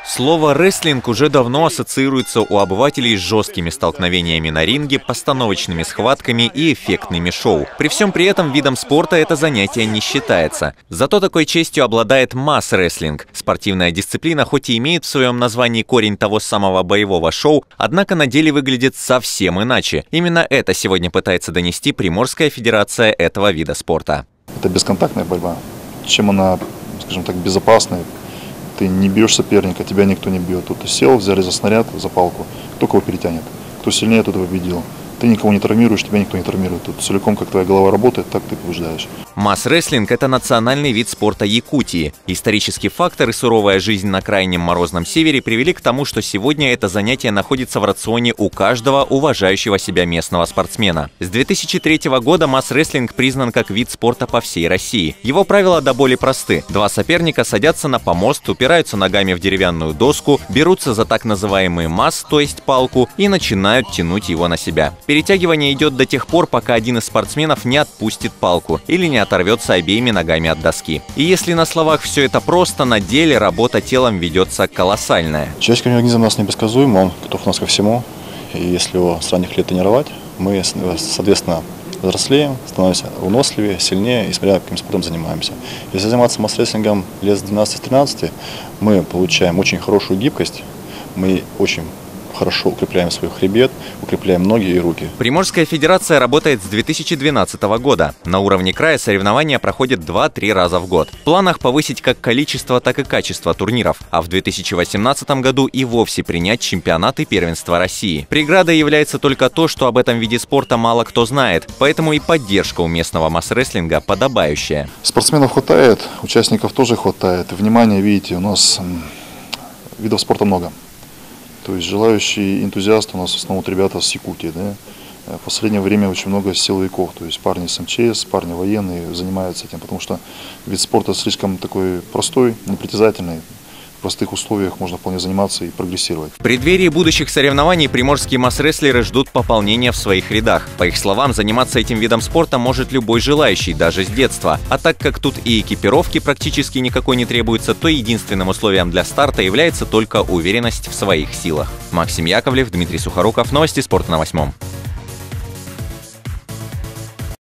Слово «рестлинг» уже давно ассоциируется у обывателей с жесткими столкновениями на ринге, постановочными схватками и эффектными шоу. При всем при этом видом спорта это занятие не считается. Зато такой честью обладает масс-рестлинг. Спортивная дисциплина хоть и имеет в своем названии корень того самого боевого шоу, однако на деле выглядит совсем иначе. Именно это сегодня пытается донести Приморская федерация этого вида спорта. Это бесконтактная борьба. Чем она, скажем так, безопасная? Ты не бьешь соперника, тебя никто не бьет. Тут ты сел, взяли за снаряд, за палку. Кто кого перетянет? Кто сильнее, тот победил. Ты никого не травмируешь, тебя никто не травмирует. Тут целиком, как твоя голова работает, так ты побеждаешь. Масс-рестлинг – это национальный вид спорта Якутии. Исторический фактор и суровая жизнь на крайнем морозном севере привели к тому, что сегодня это занятие находится в рационе у каждого уважающего себя местного спортсмена. С 2003 года масс-рестлинг признан как вид спорта по всей России. Его правила до боли просты. Два соперника садятся на помост, упираются ногами в деревянную доску, берутся за так называемый масс, то есть палку, и начинают тянуть его на себя. Перетягивание идет до тех пор, пока один из спортсменов не отпустит палку или не оторвется обеими ногами от доски. И если на словах все это просто, на деле работа телом ведется колоссальная. Человеческий организм у нас непредсказуем, он готов у нас ко всему. И если его с ранних лет тренировать, мы, соответственно, взрослеем, становимся выносливее, сильнее, и смотря каким спортом занимаемся. Если заниматься масс-рестлингом лет с 12-13, мы получаем очень хорошую гибкость, мы очень хорошо укрепляем свой хребет, укрепляем ноги и руки. Приморская федерация работает с 2012 года. На уровне края соревнования проходят 2-3 раза в год. В планах повысить как количество, так и качество турниров, а в 2018 году и вовсе принять чемпионаты первенства России. Преградой является только то, что об этом виде спорта мало кто знает, поэтому и поддержка у местного масс-рестлинга подобающая. Спортсменов хватает, участников тоже хватает. Внимание, видите, у нас видов спорта много. То есть желающие энтузиасты у нас в основном ребята с Якутии. Да? В последнее время очень много силовиков, то есть парни с МЧС, парни военные занимаются этим, потому что вид спорта слишком такой простой, непритязательный. В простых условиях можно вполне заниматься и прогрессировать. В преддверии будущих соревнований приморские масс-рестлеры ждут пополнения в своих рядах. По их словам, заниматься этим видом спорта может любой желающий, даже с детства. А так как тут и экипировки практически никакой не требуется, то единственным условием для старта является только уверенность в своих силах. Максим Яковлев, Дмитрий Сухоруков. Новости спорта на 8.